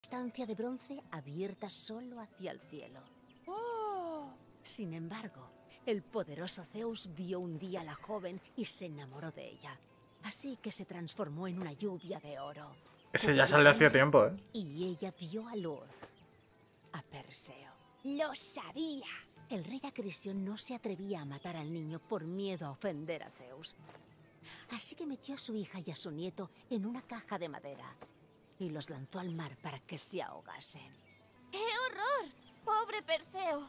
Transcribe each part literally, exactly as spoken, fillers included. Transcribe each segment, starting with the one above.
estancia de bronce abierta solo hacia el cielo. Oh. Sin embargo, el poderoso Zeus vio un día a la joven y se enamoró de ella. Así que se transformó en una lluvia de oro. Ese ya salió hacía tiempo, ¿eh? Y ella dio a luz a Perseo. Lo sabía. El rey Acrisio no se atrevía a matar al niño por miedo a ofender a Zeus. Así que metió a su hija y a su nieto en una caja de madera y los lanzó al mar para que se ahogasen. ¡Qué horror! ¡Pobre Perseo!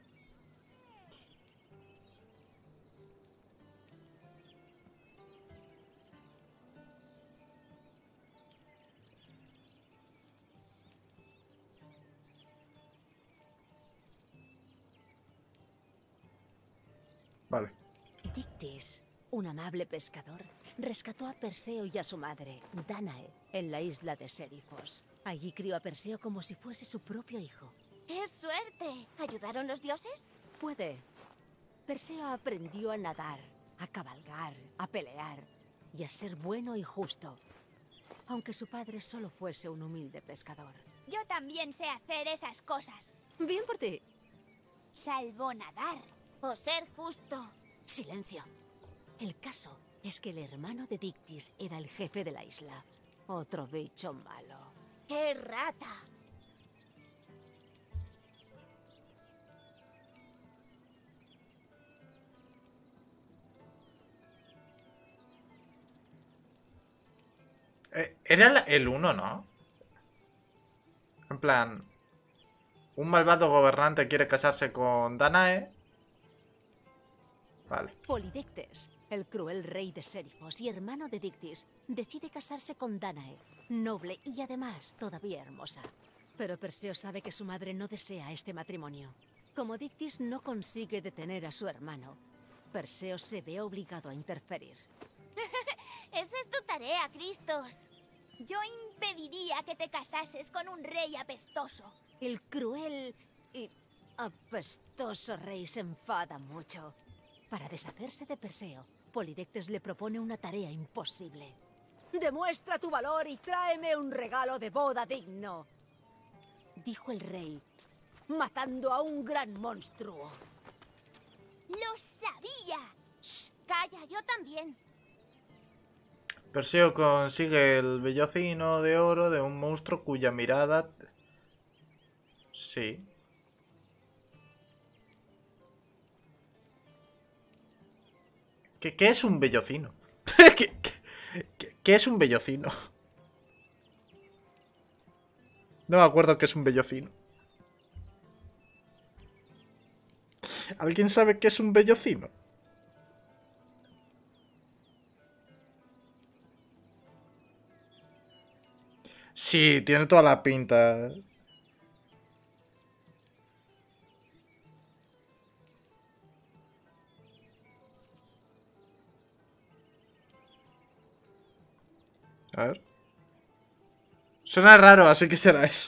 Vale. Dictys, un amable pescador, rescató a Perseo y a su madre, Dánae, en la isla de Sérifos. Allí crió a Perseo como si fuese su propio hijo. ¡Qué suerte! ¿Ayudaron los dioses? Puede. Perseo aprendió a nadar, a cabalgar, a pelear y a ser bueno y justo, aunque su padre solo fuese un humilde pescador. Yo también sé hacer esas cosas. Bien por ti. Salvo nadar o ser justo. Silencio. El caso es que el hermano de Dictys era el jefe de la isla. Otro bicho malo. ¡Qué rata! Eh, Era la- el uno, ¿no? En plan... Un malvado gobernante quiere casarse con Danae. Vale. Polidectes, el cruel rey de Sérifos y hermano de Dictys, decide casarse con Dánae, noble y además todavía hermosa. Pero Perseo sabe que su madre no desea este matrimonio. Como Dictys no consigue detener a su hermano, Perseo se ve obligado a interferir. Esa es tu tarea, Cristos. Yo impediría que te casases con un rey apestoso. El cruel y apestoso rey se enfada mucho. Para deshacerse de Perseo, Polidectes le propone una tarea imposible. ¡Demuestra tu valor y tráeme un regalo de boda digno!, dijo el rey, matando a un gran monstruo. ¡Lo sabía! Shh, calla, yo también. Perseo consigue el vellocino de oro de un monstruo cuya mirada... Sí. ¿Qué, qué es un vellocino? ¿Qué, qué, qué es un vellocino? No me acuerdo qué es un vellocino. ¿Alguien sabe qué es un vellocino? Sí, tiene toda la pinta. A ver. Suena raro, así que será eso.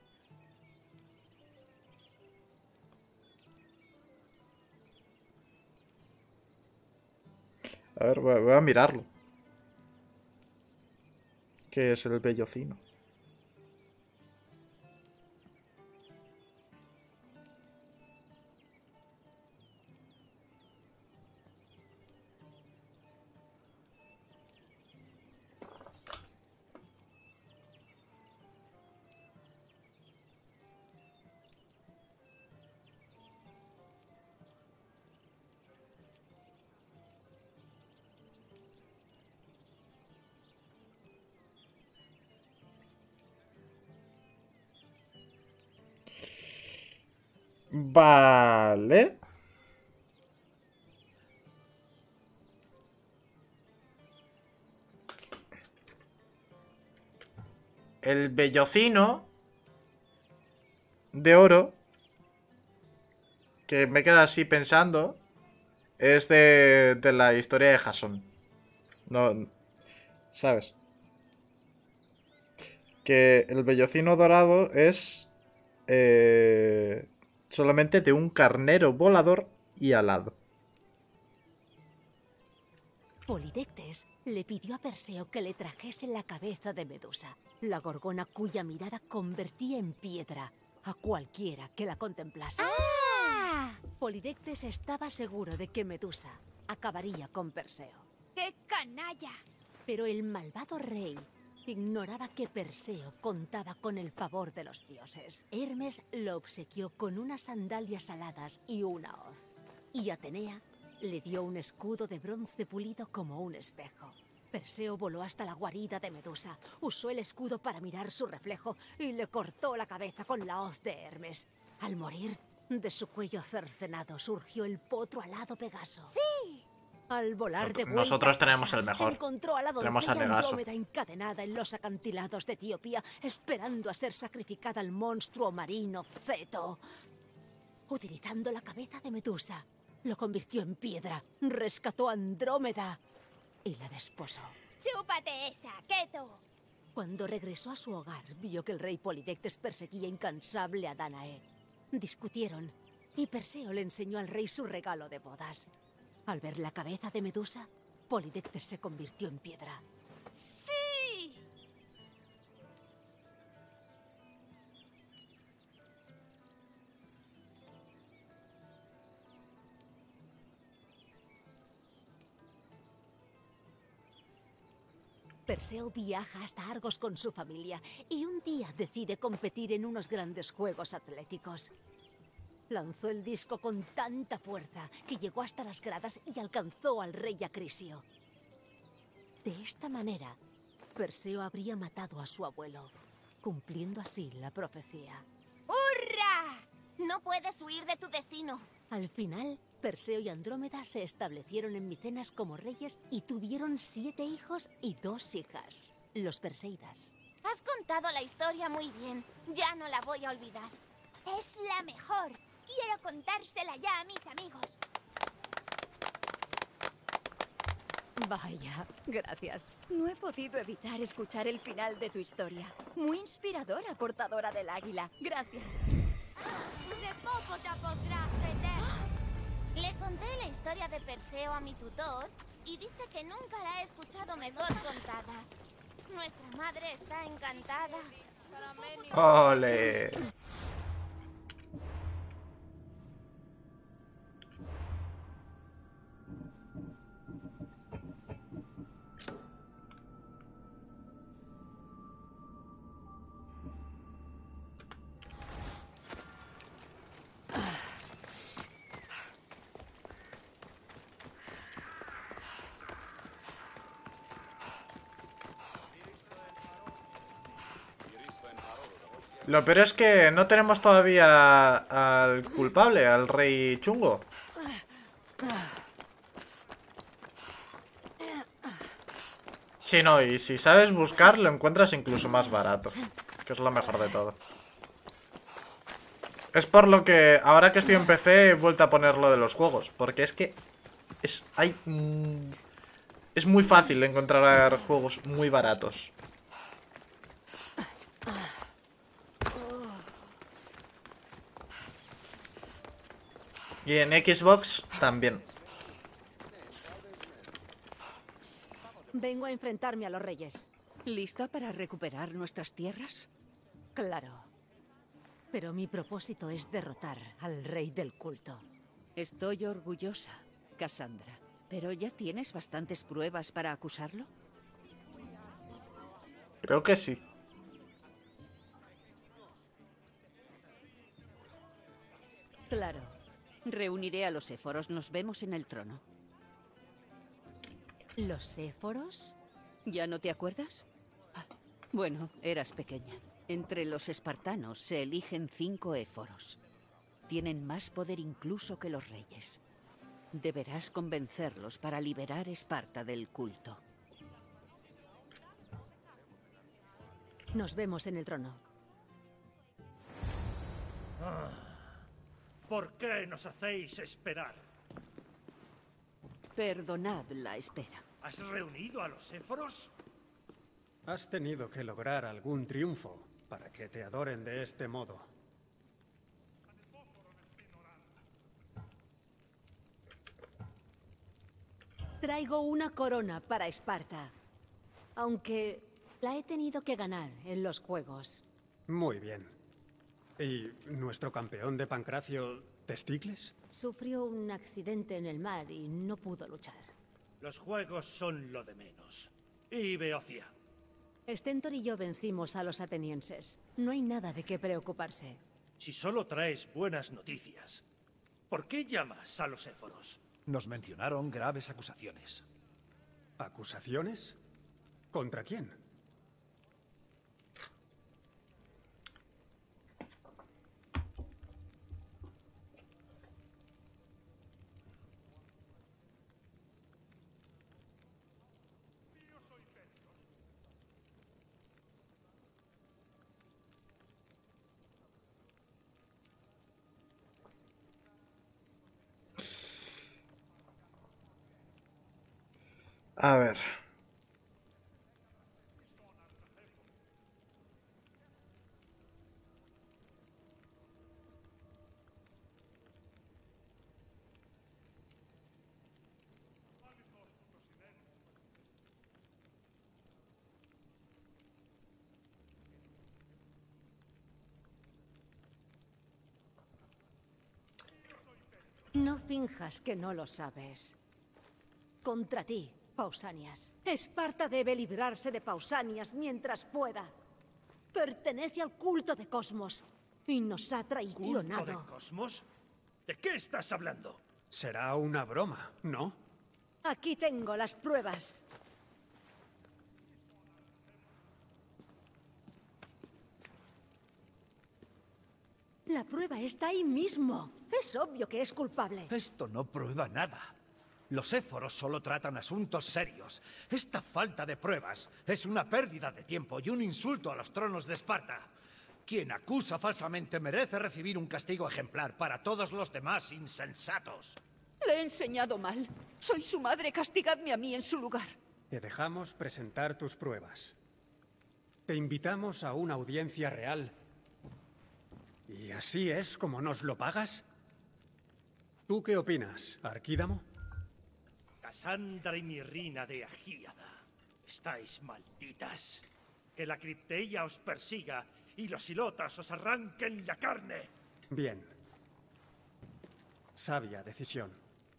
A ver, voy a, voy a mirarlo. ¿Qué es el vellocino? Vale. El vellocino de oro, que me queda así pensando, es de, de la historia de Jasón. No, ¿sabes? Que el vellocino dorado es eh, solamente de un carnero volador y alado. Polidectes le pidió a Perseo que le trajese la cabeza de Medusa, la gorgona cuya mirada convertía en piedra a cualquiera que la contemplase. ¡Ah! Polidectes estaba seguro de que Medusa acabaría con Perseo. ¡Qué canalla! Pero el malvado rey ignoraba que Perseo contaba con el favor de los dioses. Hermes lo obsequió con unas sandalias aladas y una hoz. Y Atenea le dio un escudo de bronce pulido como un espejo. Perseo voló hasta la guarida de Medusa, usó el escudo para mirar su reflejo y le cortó la cabeza con la hoz de Hermes. Al morir, de su cuello cercenado surgió el potro alado Pegaso. ¡Sí! Al volar de vuelta Nosotros a casa, tenemos el mejor. se encontró a la Tenemos a doncella Negaso. Andrómeda encadenada en los acantilados de Etiopía, esperando a ser sacrificada al monstruo marino Ceto. Utilizando la cabeza de Medusa, lo convirtió en piedra, rescató a Andrómeda y la desposó. ¡Chúpate esa, Keto! Cuando regresó a su hogar, vio que el rey Polidectes perseguía incansable a Danae. Discutieron, y Perseo le enseñó al rey su regalo de bodas. Al ver la cabeza de Medusa, Polidectes se convirtió en piedra. ¡Sí! Perseo viaja hasta Argos con su familia y un día decide competir en unos grandes juegos atléticos. Lanzó el disco con tanta fuerza que llegó hasta las gradas y alcanzó al rey Acrisio. De esta manera, Perseo habría matado a su abuelo, cumpliendo así la profecía. ¡Hurra! No puedes huir de tu destino. Al final, Perseo y Andrómeda se establecieron en Micenas como reyes y tuvieron siete hijos y dos hijas, los Perseidas. Has contado la historia muy bien. Ya no la voy a olvidar. Es la mejor. Quiero contársela ya a mis amigos. Vaya, gracias. No he podido evitar escuchar el final de tu historia. Muy inspiradora, portadora del águila. Gracias. Le conté la historia de Perseo a mi tutor y dice que nunca la he escuchado mejor contada. Nuestra madre está encantada. ¡Ole! Lo peor es que no tenemos todavía al culpable, al rey chungo. Sí, no, y si sabes buscar, lo encuentras incluso más barato. Que es lo mejor de todo. Es por lo que ahora que estoy en P C he vuelto a poner lo de los juegos. Porque es que es, hay, mm, es muy fácil encontrar juegos muy baratos. Y en Xbox también. Vengo a enfrentarme a los reyes. ¿Lista para recuperar nuestras tierras? Claro. Pero mi propósito es derrotar al rey del culto. Estoy orgullosa, Cassandra. ¿Pero ya tienes bastantes pruebas para acusarlo? Creo que sí. Claro. Reuniré a los éforos. Nos vemos en el trono. ¿Los éforos? ¿Ya no te acuerdas? Ah, bueno, eras pequeña. Entre los espartanos se eligen cinco éforos. Tienen más poder incluso que los reyes. Deberás convencerlos para liberar Esparta del culto. Nos vemos en el trono. Ah, ¿por qué nos hacéis esperar? Perdonad la espera. ¿Has reunido a los éforos? Has tenido que lograr algún triunfo para que te adoren de este modo. Traigo una corona para Esparta. Aunque la he tenido que ganar en los juegos. Muy bien. ¿Y nuestro campeón de Pancracio, Testicles? Sufrió un accidente en el mar y no pudo luchar. Los juegos son lo de menos. Y Beocia. Stentor y yo vencimos a los atenienses. No hay nada de qué preocuparse. Si solo traes buenas noticias, ¿por qué llamas a los éforos? Nos mencionaron graves acusaciones. ¿Acusaciones? ¿Contra quién? A ver. No finjas que no lo sabes. Contra ti, Pausanias. Esparta debe librarse de Pausanias mientras pueda. Pertenece al culto de Cosmos y nos ha ¿Culto traicionado. de Cosmos? ¿De qué estás hablando? Será una broma, ¿no? Aquí tengo las pruebas. La prueba está ahí mismo. Es obvio que es culpable. Esto no prueba nada. Los éforos solo tratan asuntos serios. Esta falta de pruebas es una pérdida de tiempo y un insulto a los tronos de Esparta. Quien acusa falsamente merece recibir un castigo ejemplar para todos los demás insensatos. Le he enseñado mal. Soy su madre, castigadme a mí en su lugar. Te dejamos presentar tus pruebas. Te invitamos a una audiencia real. ¿Y así es como nos lo pagas? ¿Tú qué opinas, Arquídamo? Casandra y Mirrina de Agíada. Estáis malditas. Que la cripteia os persiga y los ilotas os arranquen la carne. Bien. Sabia decisión.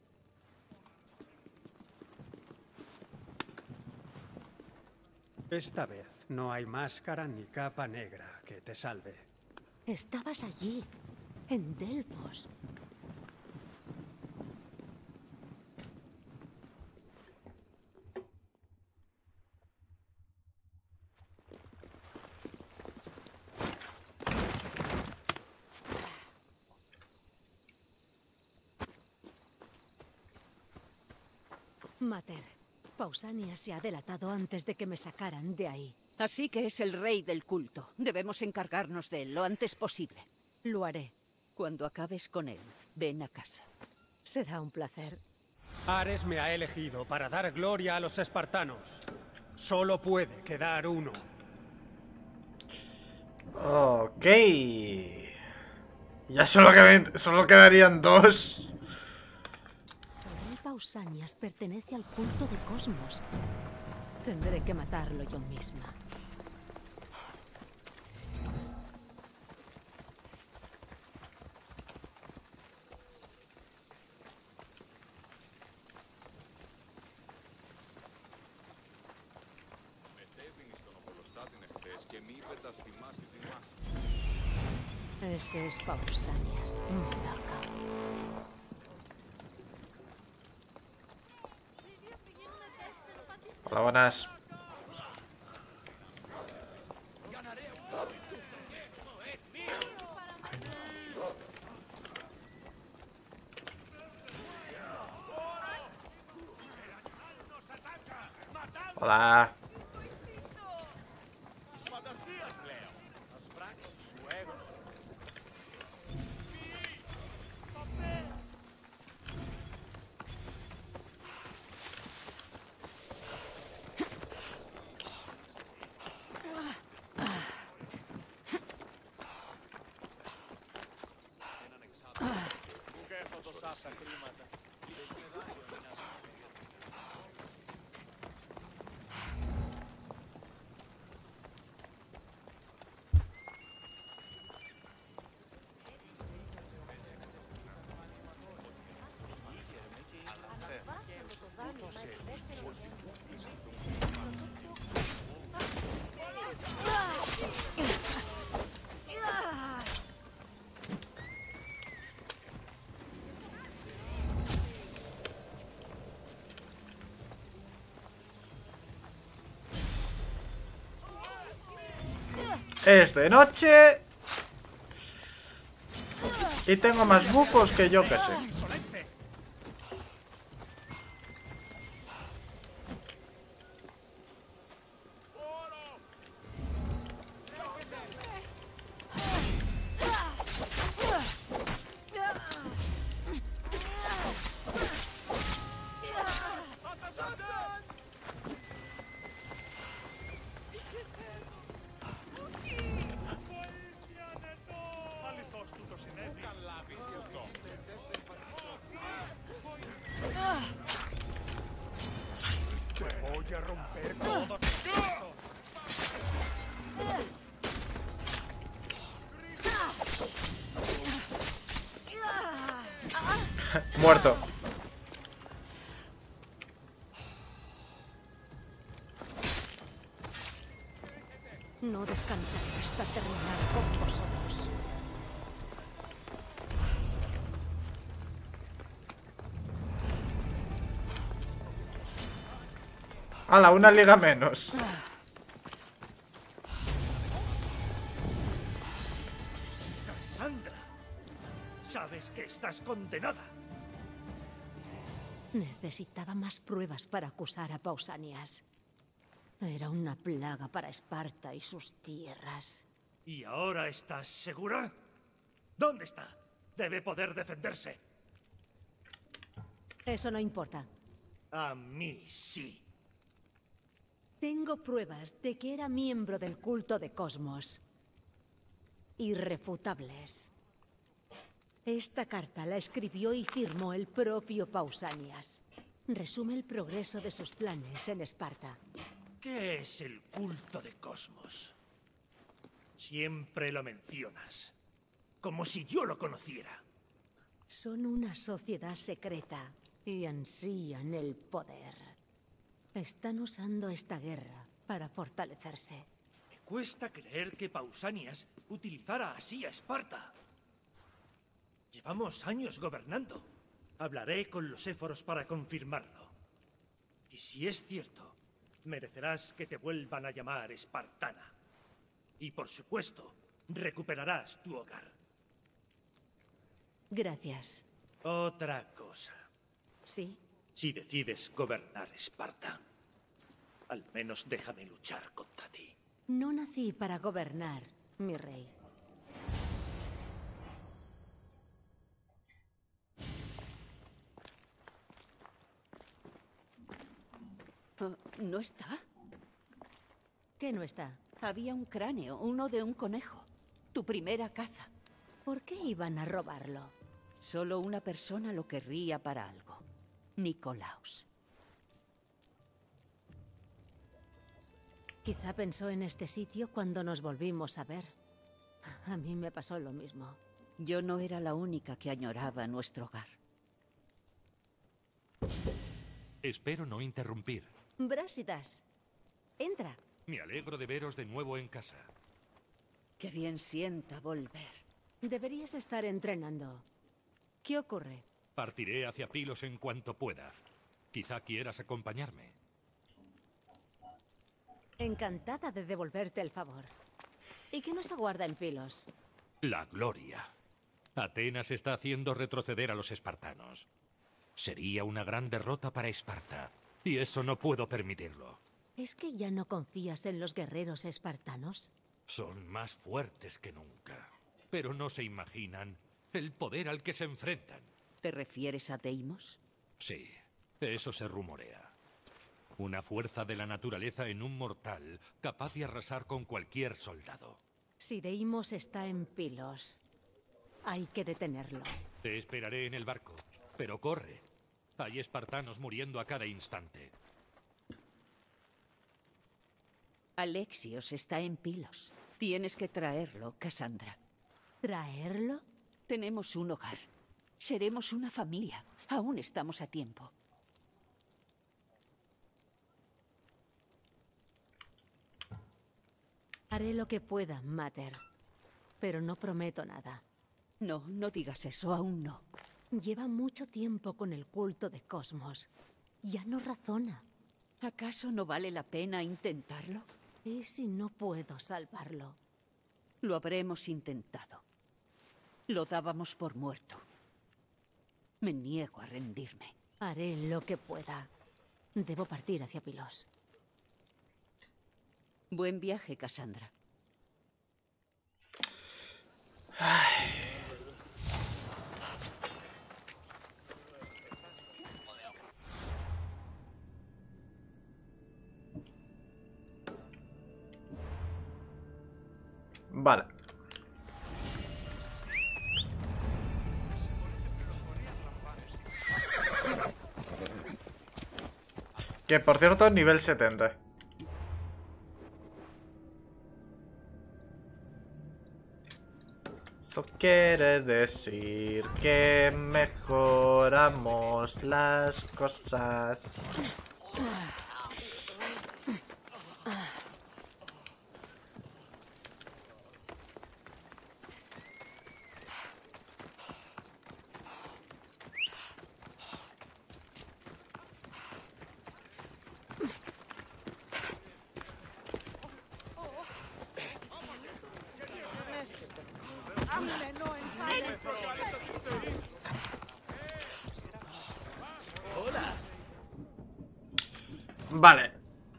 Esta vez no hay máscara ni capa negra que te salve. Estabas allí, en Delfos. Mater, Pausanias se ha delatado antes de que me sacaran de ahí. Así que es el rey del culto. Debemos encargarnos de él lo antes posible. Lo haré. Cuando acabes con él, ven a casa. Será un placer. Ares me ha elegido para dar gloria a los espartanos. Solo puede quedar uno. Ok. Ya solo, que, solo quedarían dos. El rey Pausanias pertenece al culto de Cosmos. Tendré que matarlo yo misma. Ese es Pausanias, mulaca. Hola, buenas. Hola. Es de noche. Y tengo más bufos que yo que sé. Muerto. No descansaré hasta terminar con vosotros. ¡Hala! Una liga menos. Cassandra, sabes que estás condenada. Necesitaba más pruebas para acusar a Pausanias. Era una plaga para Esparta y sus tierras. ¿Y ahora estás segura? ¿Dónde está? Debe poder defenderse. Eso no importa. A mí sí. Tengo pruebas de que era miembro del culto de Cosmos. Irrefutables. Esta carta la escribió y firmó el propio Pausanias. Resume el progreso de sus planes en Esparta. ¿Qué es el culto de Cosmos? Siempre lo mencionas, como si yo lo conociera. Son una sociedad secreta y ansían el poder. Están usando esta guerra para fortalecerse. Me cuesta creer que Pausanias utilizara así a Esparta. Llevamos años gobernando. Hablaré con los éforos para confirmarlo. Y si es cierto, merecerás que te vuelvan a llamar espartana. Y por supuesto, recuperarás tu hogar. Gracias. Otra cosa. ¿Sí? Si decides gobernar Esparta, al menos déjame luchar contra ti. No nací para gobernar, mi rey. Uh, ¿No está? ¿Qué no está? Había un cráneo, uno de un conejo. Tu primera caza. ¿Por qué iban a robarlo? Solo una persona lo querría para algo. Nicolaus. Quizá pensó en este sitio cuando nos volvimos a ver. A mí me pasó lo mismo. Yo no era la única que añoraba nuestro hogar. Espero no interrumpir. Brásidas, entra. Me alegro de veros de nuevo en casa. Qué bien sienta volver. Deberías estar entrenando. ¿Qué ocurre? Partiré hacia Pilos en cuanto pueda. Quizá quieras acompañarme. Encantada de devolverte el favor. ¿Y qué nos aguarda en Pilos? La gloria. Atenas está haciendo retroceder a los espartanos. Sería una gran derrota para Esparta, y eso no puedo permitirlo. ¿Es que ya no confías en los guerreros espartanos? Son más fuertes que nunca, pero no se imaginan el poder al que se enfrentan. ¿Te refieres a Deimos? Sí, eso se rumorea. Una fuerza de la naturaleza en un mortal capaz de arrasar con cualquier soldado. Si Deimos está en Pilos, hay que detenerlo. Te esperaré en el barco, pero corre. Hay espartanos muriendo a cada instante. Alexios está en Pilos. Tienes que traerlo, Cassandra. ¿Traerlo? Tenemos un hogar. Seremos una familia. Aún estamos a tiempo. Haré lo que pueda, Mater. Pero no prometo nada. No, no digas eso, aún no. Lleva mucho tiempo con el culto de Cosmos. Ya no razona. ¿Acaso no vale la pena intentarlo? ¿Y si no puedo salvarlo? Lo habremos intentado. Lo dábamos por muerto. Me niego a rendirme. Haré lo que pueda. Debo partir hacia Pilos. Buen viaje, Cassandra. Ay. Vale. Que por cierto, nivel setenta. Eso quiere decir que mejoramos las cosas. Vale.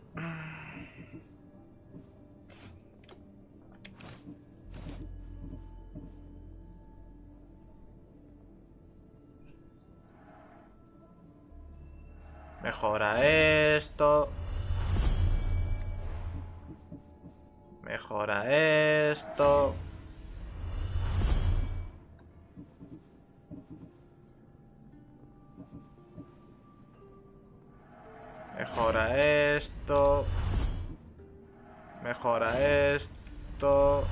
Mejora esto. Mejora esto. Mejora esto. Mejora esto.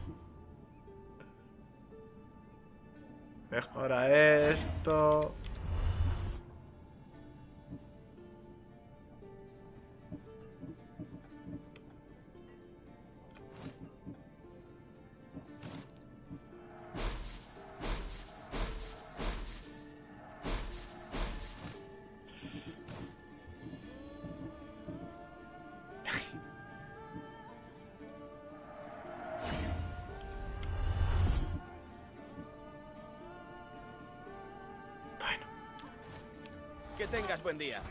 Mejora esto. Que tengas buen día.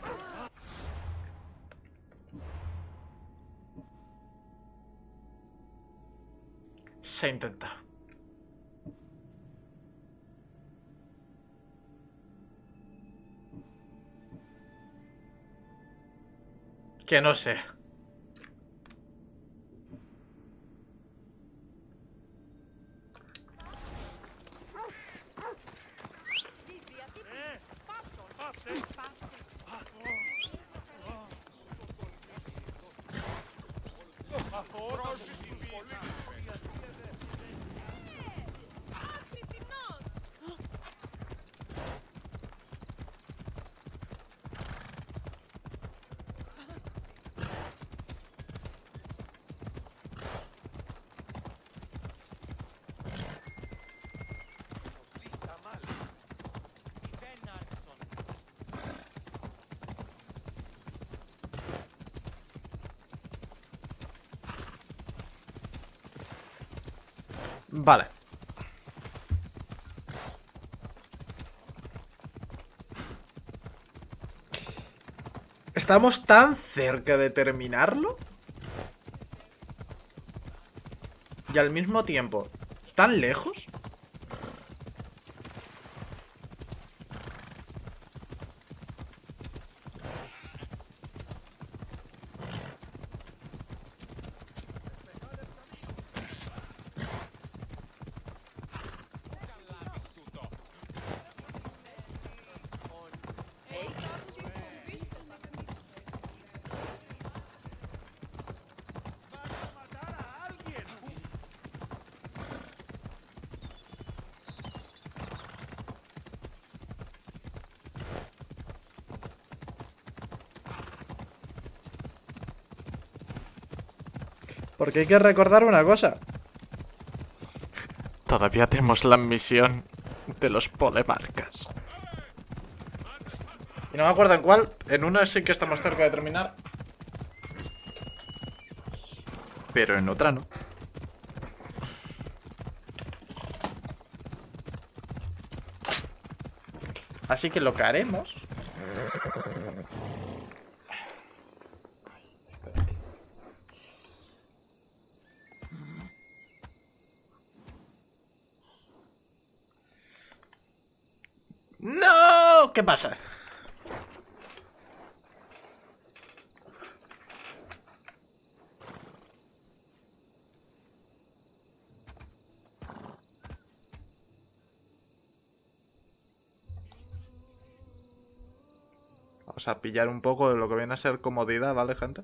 Se intenta. Que no sé. Vale. Estamos tan cerca de terminarlo. Y al mismo tiempo, tan lejos. Porque hay que recordar una cosa. Todavía tenemos la misión de los polemarcas. Y no me acuerdo en cuál. En una sí que estamos cerca de terminar. Pero en otra no. Así que lo que haremos... ¡No! ¿Qué pasa? Vamos a pillar un poco de lo que viene a ser comodidad, ¿vale, gente?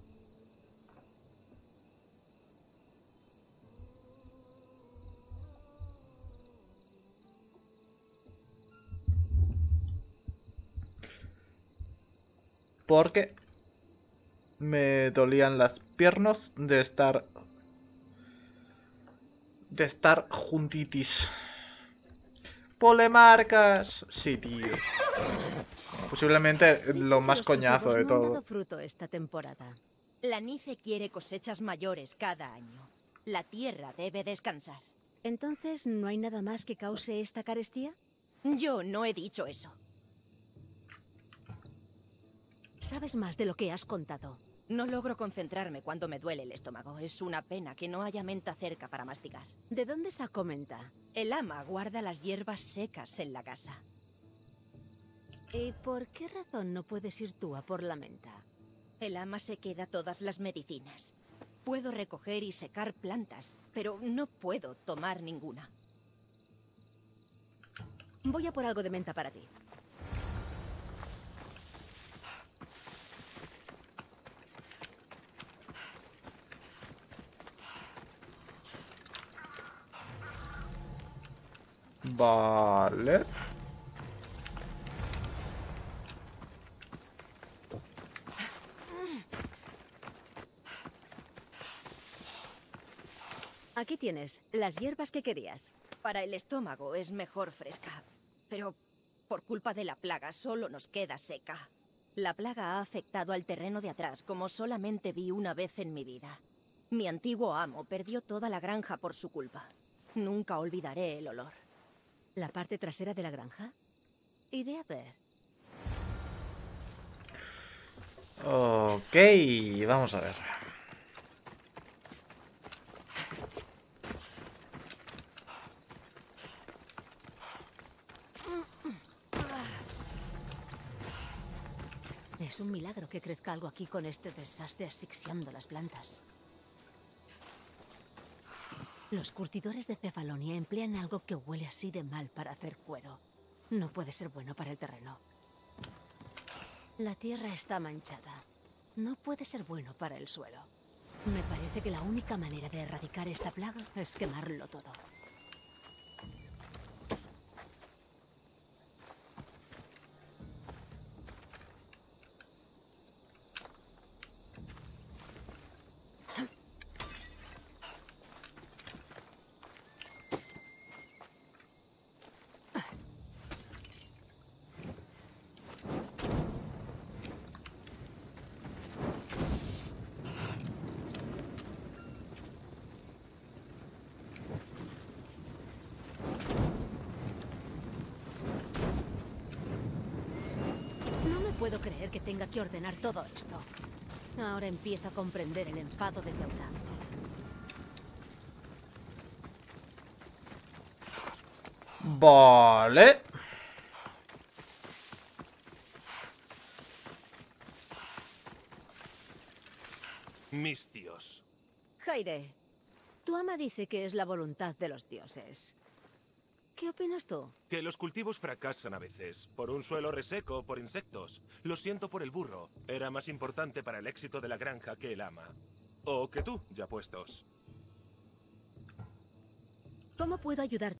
Porque me dolían las piernas de estar... De estar juntitis. Polemarcas. Sí, tío. Posiblemente lo más coñazo de no han todo. dado fruto esta temporada. La Nice quiere cosechas mayores cada año. La tierra debe descansar. ¿Entonces no hay nada más que cause esta carestía? Yo no he dicho eso. Sabes más de lo que has contado. No logro concentrarme cuando me duele el estómago. Es una pena que no haya menta cerca para masticar. ¿De dónde sacó menta? El ama guarda las hierbas secas en la casa. ¿Y por qué razón no puedes ir tú a por la menta? El ama se queda todas las medicinas. Puedo recoger y secar plantas, pero no puedo tomar ninguna. Voy a por algo de menta para ti. Vale. Aquí tienes las hierbas que querías. Para el estómago es mejor fresca, pero por culpa de la plaga solo nos queda seca. La plaga ha afectado al terreno de atrás como solamente vi una vez en mi vida. Mi antiguo amo perdió toda la granja por su culpa. Nunca olvidaré el olor. ¿La parte trasera de la granja? Iré a ver. Ok, vamos a ver. Es un milagro que crezca algo aquí con este desastre asfixiando las plantas. Los curtidores de Cefalonia emplean algo que huele así de mal para hacer cuero. No puede ser bueno para el terreno. La tierra está manchada. No puede ser bueno para el suelo. Me parece que la única manera de erradicar esta plaga es quemarlo todo. No puedo creer que tenga que ordenar todo esto. Ahora empiezo a comprender el enfado de Teuta. Vale. Mis tíos. Jaire, tu ama dice que es la voluntad de los dioses. ¿Qué opinas tú? Que los cultivos fracasan a veces, por un suelo reseco o por insectos. Lo siento por el burro. Era más importante para el éxito de la granja que el ama. O que tú, ya puestos. ¿Cómo puedo ayudarte?